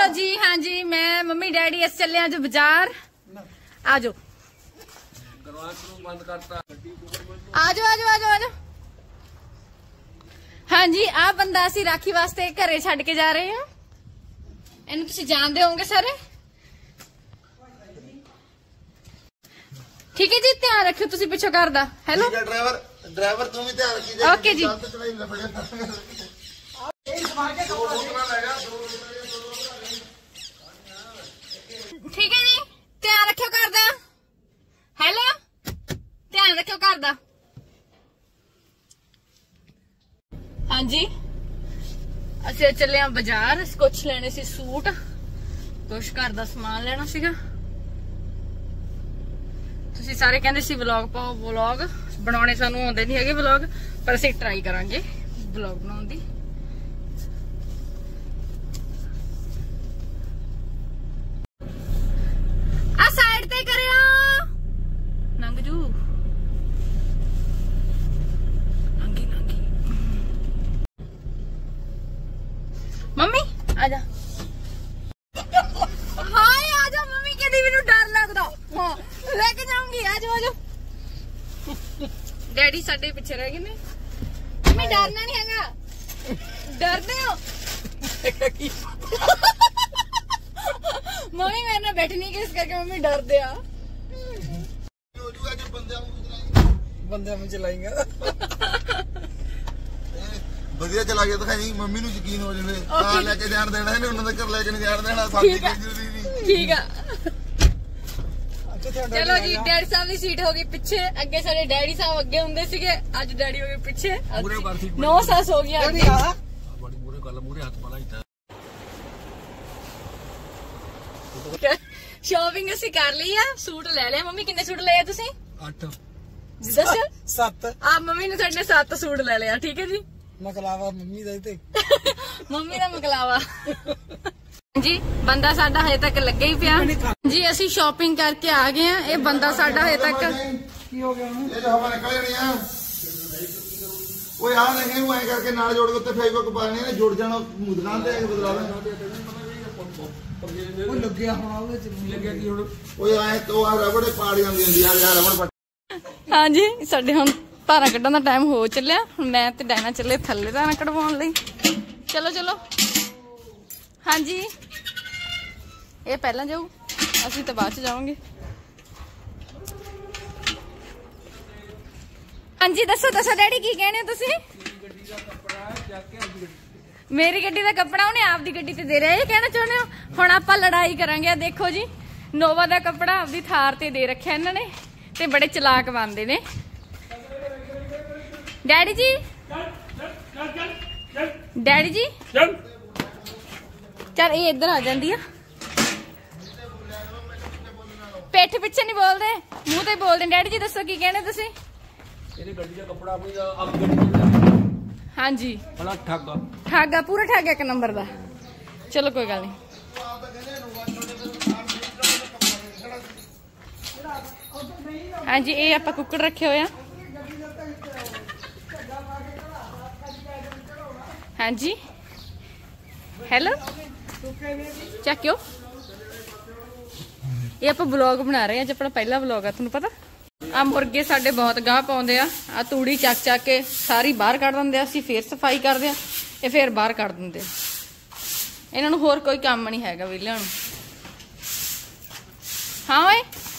चलो जी। हाँ जी, मैं मम्मी डैडी अस चले आज बाजार। आ जाओ आ जाओ आ जाओ आ जाओ। हाँ जी, आ बंदा असी राखी वास्ते घरे छड्ड के जा रहे हैं। इन्हूं तुसीं जानदे होंगे सारे। ठीक है जी, ध्यान रखियो तुसीं पिछो घर दा। हेलो ड्राइवर ड्राइवर तू भी ध्यान रखी। ओके जी। ठीक है जी, ध्यान रखियो घर दा। हेलो, ध्यान रखियो घर दा। हाँ जी, ਅਸੀਂ ਚੱਲੇ ਆ ਬਾਜ਼ਾਰ। ਕੁਛ ਲੈਣੇ ਸੀ, ਸੂਟ, ਕੁਛ ਘਰ ਦਾ ਸਮਾਨ ਲੈਣਾ ਸੀਗਾ। ਤੁਸੀਂ ਸਾਰੇ ਕਹਿੰਦੇ ਸੀ ਵਲੌਗ ਪਾਓ, ਵਲੌਗ ਬਣਾਉਣੇ ਸਾਨੂੰ ਆਉਂਦੇ ਨਹੀਂ ਹੈਗੇ ਵਲੌਗ, ਪਰ ਅਸੀਂ ਟਰਾਈ ਕਰਾਂਗੇ ਵਲੌਗ ਬਣਾਉਣ ਦੀ। ਆ ਸਾਈਡ ਤੇ ਕਰਿਓ, ਲੰਘ ਜੂ। मम्मी आजा। हाय आजा मम्मी, कहती मेनू डर लगदा। हां लेके जाऊंगी। आजा आजा। डैडी साडे पीछे रह गए ने। मम्मी डरना नहीं हैगा। डरदे हो? मम्मी मेरे नाल बैठनी किस करके मम्मी डरदे आ। बंदे में चलाएंगे ਵਧੀਆ ਚਲਾ ਕੇ ਦਿਖਾਈ। ਮੰਮੀ ਨੂੰ ਯਕੀਨ ਹੋ ਜਾਵੇ। ਆ ਲੈ ਕੇ ਜਾਣ ਦੇਣਾ ਇਹਨੇ, ਉਹਨਾਂ ਦੇ ਘਰ ਲੈ ਕੇ ਨਹੀਂ ਜਾਣ ਦੇਣਾ। ਸਾਡੀ ਜ਼ਰੂਰੀ ਨਹੀਂ। ਠੀਕ ਆ ਚਲੋ ਜੀ। ਡੈਡੀ ਸਾਹਿਬ ਦੀ ਸੀਟ ਹੋ ਗਈ ਪਿੱਛੇ। ਅੱਗੇ ਸਾਡੇ ਡੈਡੀ ਸਾਹਿਬ ਅੱਗੇ ਹੁੰਦੇ ਸੀਗੇ, ਅੱਜ ਡੈਡੀ ਹੋ ਗਏ ਪਿੱਛੇ। 9 ਸਾਲ ਹੋ ਗਿਆ। ਬੜੀ ਮੂਰੇ ਗੱਲ, ਮੂਰੇ ਹੱਥ ਪਾਲਾ ਇੱਥੇ। ਸ਼ਾਪਿੰਗ ਅਸੀਂ ਕਰ ਲਈ ਆ, ਸੂਟ ਲੈ ਲਿਆ। ਮੰਮੀ ਕਿੰਨੇ ਸੂਟ ਲਏ ਆ ਤੁਸੀਂ? 8 ਦੱਸੋ। 7 ਆ ਮੰਮੀ ਨੇ ਸਾਡੇ 7 ਸੂਟ ਲੈ ਲਿਆ। ਠੀਕ ਹੈ ਜੀ। ਮਕਲਾਵਾ ਮੰਮੀ ਦਾ ਤੇ ਮੰਮੀ ਦਾ ਮਕਲਾਵਾ। ਜੀ ਬੰਦਾ ਸਾਡਾ ਹਜੇ ਤੱਕ ਲੱਗੇ ਹੀ ਪਿਆ ਜੀ। ਅਸੀਂ ਸ਼ਾਪਿੰਗ ਕਰਕੇ ਆ ਗਏ ਆ। ਇਹ ਬੰਦਾ ਸਾਡਾ ਹਜੇ ਤੱਕ ਕੀ ਹੋ ਗਿਆ? ਇਹ ਤਾਂ ਹਵਾ ਨਿਕਲ ਜਾਣੀ ਆ। ਓਏ ਆ ਨਹੀਂ, ਉਹ ਐ ਕਰਕੇ ਨਾਲ ਜੋੜ ਕੇ ਉੱਤੇ ਫੇਸਬੁੱਕ ਪਾਣੇ ਨੇ, ਜੁੜ ਜਾਣਾ ਦੁਕਾਨ ਤੇ ਬਦਲਾ ਲੈ। ਉਹ ਲੱਗਿਆ ਹੋਣਾ ਉਹਦੇ ਚ। ਲੱਗਿਆ ਕੀ ਹੁਣ? ਓਏ ਐ ਤੋਂ ਆ ਰਬੜੇ ਪਾੜ ਜਾਂਦੀ ਹੁੰਦੀ ਆ ਯਾਰ ਰਬੜ। हाँ जी, साडे हुण धारा कड्ढण दा टाइम हो चलिया। हुण मैं ते डैना चले थल्ले धारा कढवाउण लई। चलो चलो। हाँ जी, ये पहला जाऊ, असीं तां बाद च जावांगे। हाँ जी दसो दसो डैडी की कहने हो तुसीं? मेरी गड्डी दा कपड़ा उन्हें आपदी गड्डी ते दे रहा है, ये कहना चाहुंदे हो? हुण आपां लड़ाई करांगे। देखो जी, नोवा दा कपड़ा आपदी थार ते दे रखिआ इन्हां ने, ते बड़े चलाक बनते ने। डैडी जी, डैडी जी चल ये इधर आ जाती है। पिठ पिछे नहीं बोलते, मुंह ते बोलते। डैडी जी दसो की कहने तुसीं? हाँ जी ठग पूरा ठग एक नंबर दा। चलो कोई गल नहीं। हाँ जी, ये आप कुकड़ रखे हुए। हाँ जी हेलो चक्यो, ये आप ब्लॉग बना रहे हैं। अपना पहला ब्लॉग है, तुहानू पता। आ मुर्गे साडे बहुत गाह पाउंदे आ। तूड़ी चक चक के सारी बाहर कढ दिंदे आ, असीं फिर सफाई करदे आ, ये फिर बाहर कढ दिंदे आ। इन्हां नूं होर कोई काम नहीं हैगा विहलिआं नूं। हाँ ओए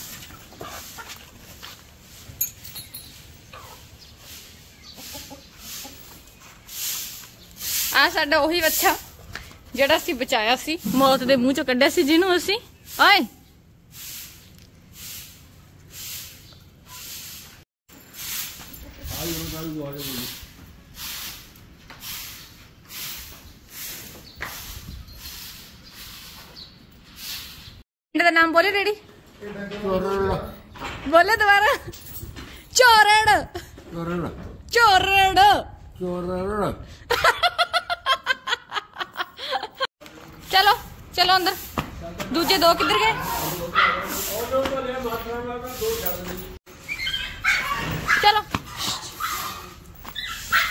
आ साडा ओही बच्चा जिहड़ा असीं बचाया सी, मौत दे मूंह चों कढिआ सी, जिहनूं असीं ओए दा नाम बोले रेडी? बोले दोबारा। चोरड़ चोरड़ चोरड़। चलो चलो अंदर। दूजे दो किधर गए? चलो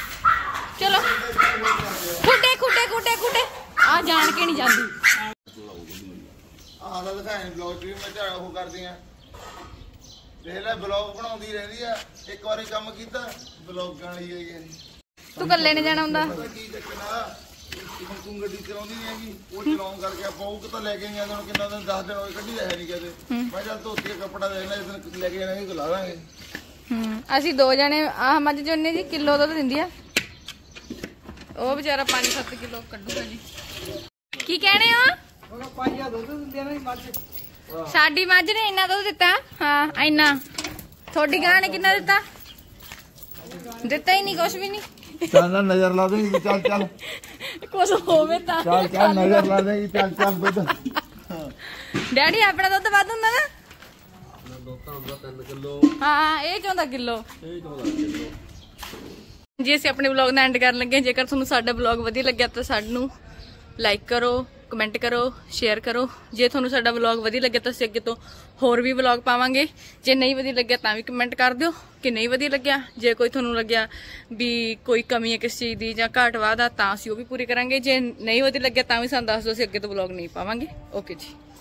चलो खुटे खुटे खुटे खुटे। आ जान के नहीं जाती। ਦਾ ਦਿਖਾਇਆ ਬਲੌਗ ਵੀ ਮੈਂ ਝਾੜਾ ਉਹ ਕਰਦੀ ਆ ਦੇਖ ਲੈ ਬਲੌਗ ਬਣਾਉਂਦੀ ਰਹਿੰਦੀ ਆ ਇੱਕ ਵਾਰੀ ਕੰਮ ਕੀਤਾ ਬਲੌਗਾਂ ਲਈ ਹੈਗੇ ਤੂੰ ਇਕੱਲੇ ਨੇ ਜਾਣਾ ਹੁੰਦਾ ਕੀ ਚੱਕਣਾ ਤੂੰ ਗੱਡੀ ਚਲਾਉਂਦੀ ਨਹੀਂ ਹੈਗੀ ਉਹ ਚਲਾਉਣ ਕਰਕੇ ਆਪਾਂ ਉਹ ਕਿਤਾ ਲੈ ਕੇ ਨਹੀਂ ਜਾਂਦੇ ਹੁਣ ਕਿੰਨਾ ਦਿਨ 10 ਦਿਨ ਹੋਏ ਕੱਢੀ ਹੈ ਨਹੀਂ ਕਦੇ ਮੈਂ ਚੱਲ ਧੋਤੀ ਕੱਪੜਾ ਦੇ ਲੈ ਜਿਸ ਲੈ ਕੇ ਜਾਣਾ ਲਾ ਦਾਂਗੇ ਅਸੀਂ 2 ਜਣੇ ਆਹ ਮੱਝ ਚੋਨੇ ਜੀ ਕਿਲੋ ਦੁੱਧ ਦਿੰਦੀ ਆ ਉਹ ਵਿਚਾਰਾ 5-7 ਕਿਲੋ ਕੱਢੂਗਾ ਜੀ ਕੀ ਕਹਿਣੇ ਹੋ ਪਾਈਆ ਦੁੱਧ ਦਿੰਦੇ ਆ ਨਾ ਮੱਝ ਸਾਡੀ ਮੱਝ ਨੇ ਇੰਨਾ ਦੁੱਧ ਦਿੱਤਾ ਹਾਂ ਇੰਨਾ ਤੁਹਾਡੀ ਗਾਂ ਨੇ ਕਿੰਨਾ ਦਿੱਤਾ ਦਿੱਤਾ ਹੀ ਨਹੀਂ ਕੁਛ ਵੀ ਨਹੀਂ ਚੱਲ ਨਜ਼ਰ ਲਾ ਦੇ ਚੱਲ ਚੱਲ ਕੁਛ ਹੋਵੇ ਤਾਂ ਚੱਲ ਚੱਲ ਨਜ਼ਰ ਲਾ ਦੇ ਚੱਲ ਚੱਲ ਦੁੱਧ ਡੈਡੀ ਆਪਣਾ ਦੁੱਧ ਵੱਧ ਹੁੰਦਾ ਨਾ ਦੁੱਧ ਹੁੰਦਾ 3 ਕਿਲੋ ਹਾਂ ਇਹ ਚਾਹੁੰਦਾ ਕਿਲੋ ਜੀ ਅਸੀਂ ਆਪਣੇ ਵਲੌਗ ਦਾ ਐਂਡ ਕਰਨ ਲੱਗੇ ਜੇਕਰ ਤੁਹਾਨੂੰ ਸਾਡਾ ਵਲੌਗ ਵਧੀਆ ਲੱਗਿਆ ਤਾਂ ਸਾਨੂੰ ਲਾਈਕ ਕਰੋ ਕਮੈਂਟ ਕਰੋ ਸ਼ੇਅਰ ਕਰੋ ਜੇ ਤੁਹਾਨੂੰ ਸਾਡਾ ਵਲੌਗ ਵਧੀਆ ਲੱਗਿਆ ਤਾਂ ਅਸੀਂ ਅੱਗੇ ਤੋਂ ਹੋਰ ਵੀ ਵਲੌਗ ਪਾਵਾਂਗੇ ਜੇ ਨਹੀਂ ਵਧੀਆ ਲੱਗਿਆ ਤਾਂ ਵੀ ਕਮੈਂਟ ਕਰ ਦਿਓ ਕਿ ਨਹੀਂ ਵਧੀਆ ਲੱਗਿਆ ਜੇ ਕੋਈ ਤੁਹਾਨੂੰ ਲੱਗਿਆ ਵੀ ਕੋਈ ਕਮੀ ਹੈ ਕਿਸ ਚੀਜ਼ ਦੀ ਜਾਂ ਘਾਟ ਵਾਧ ਆ ਤਾਂ ਅਸੀਂ ਉਹ ਵੀ ਪੂਰੀ ਕਰਾਂਗੇ ਜੇ ਨਹੀਂ ਵਧੀਆ ਲੱਗਿਆ ਤਾਂ ਵੀ ਸਾਨੂੰ ਦੱਸ ਦਿਓ ਅਸੀਂ ਅੱਗੇ ਤੋਂ ਵਲੌਗ ਨਹੀਂ ਪਾਵਾਂਗੇ ਓਕੇ ਜੀ